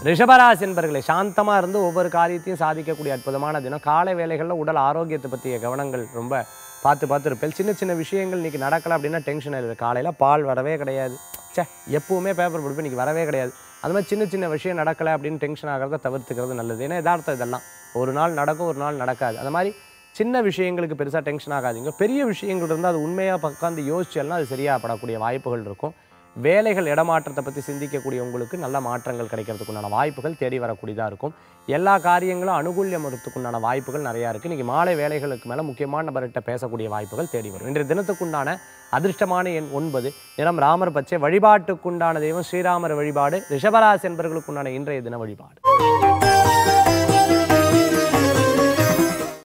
ரிஷபராசி என்பர்களே, சாந்தமா இருந்து ஒவ்வொரு காரியத்தையும் சாதிக்கக்கூடிய அற்புதமான தினம். காலை வேளைகளில் உடல் ஆரோக்கியத்தை பற்றிய கவனங்கள் ரொம்ப பார்த்து இருப்பேன். சின்ன சின்ன விஷயங்கள் இன்றைக்கி நடக்கலை அப்படின்னா டென்ஷன் ஆயிடுது. காலையில் பால் வரவே கிடையாது, எப்பவுமே பேப்பர் படிப்பு இன்றைக்கி வரவே கிடையாது. அது மாதிரி சின்ன சின்ன விஷயம் நடக்கலை அப்படின்னு டென்ஷன் ஆகிறத தவிர்த்துக்கிறது நல்லது. ஏன்னா யதார்த்தம் இதெல்லாம் ஒரு நாள் நடக்கும், ஒரு நாள் நடக்காது. அது மாதிரி சின்ன விஷயங்களுக்கு பெருசாக டென்ஷன் ஆகாதீங்க. பெரிய விஷயங்கள் இருந்தால் அது உண்மையாக உட்காந்து யோசிச்சல்னா அது சரியாக படக்கூடிய வாய்ப்புகள் இருக்கும். வேலைகள் இடமாற்றத்தை பற்றி சிந்திக்கக்கூடிய உங்களுக்கு நல்ல மாற்றங்கள் கிடைக்கிறதுக்குண்டான வாய்ப்புகள் தேடி வரக்கூடியதாக இருக்கும். எல்லா காரியங்களும் அனுகூல்யம் வரத்துக்குண்டான வாய்ப்புகள் நிறையா இருக்குது. இன்றைக்கி மாலை வேலைகளுக்கு மேலே முக்கியமான நபர்கிட்ட பேசக்கூடிய வாய்ப்புகள் தேடி வரும். இன்றைய தினத்துக்குண்டான அதிர்ஷ்டமான எண் 9, நிறம் ராமர் பச்சை. வழிபாட்டுக்குண்டான தெய்வம் ஸ்ரீராமர் வழிபாடு. ரிஷபராசி என்பவர்களுக்குண்டான இன்றைய தின வழிபாடு.